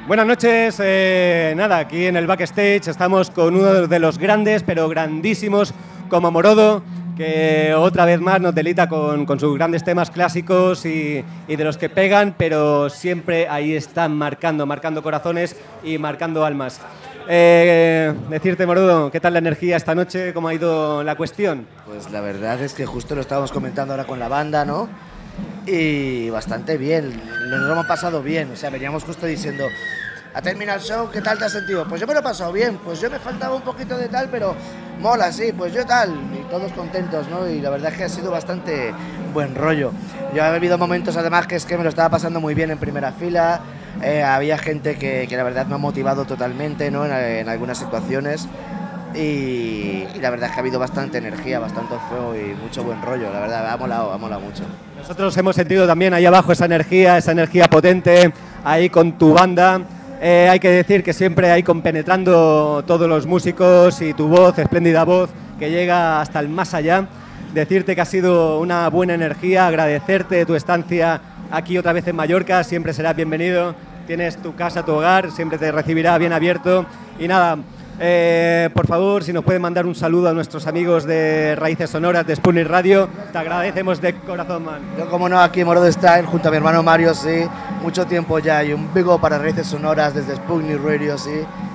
Buenas noches, nada, aquí en el backstage estamos con uno de los grandes, pero grandísimos, como Morodo, que otra vez más nos delita con sus grandes temas clásicos y de los que pegan, pero siempre ahí están marcando corazones y marcando almas. Decirte, Morodo, ¿qué tal la energía esta noche? ¿Cómo ha ido la cuestión? Pues la verdad es que justo lo estábamos comentando ahora con la banda, ¿no? Y bastante bien, nos lo hemos pasado bien, o sea, veníamos justo diciendo, ha terminado el show, ¿qué tal te has sentido? Pues yo me lo he pasado bien, pues yo me faltaba un poquito de tal, pero mola, sí, pues yo tal, y todos contentos, ¿no? Y la verdad es que ha sido bastante buen rollo. Yo he habido momentos además que es que me lo estaba pasando muy bien en primera fila, había gente que la verdad me ha motivado totalmente, ¿no? En algunas situaciones. Y la verdad es que ha habido bastante energía, bastante fuego y mucho buen rollo, la verdad, ha molado mucho. Nosotros hemos sentido también ahí abajo esa energía potente, ahí con tu banda. Hay que decir que siempre hay compenetrando todos los músicos y tu voz, espléndida voz, que llega hasta el más allá. Decirte que ha sido una buena energía, agradecerte tu estancia aquí otra vez en Mallorca, siempre serás bienvenido, tienes tu casa, tu hogar, siempre te recibirá bien abierto y nada. Por favor, si nos pueden mandar un saludo a nuestros amigos de Raíces Sonoras de Sputnik Radio, te agradecemos de corazón, man. Yo, como no, aquí Morodo Style, junto a mi hermano Mario, sí, mucho tiempo ya, y un big up para Raíces Sonoras desde Sputnik Radio, sí,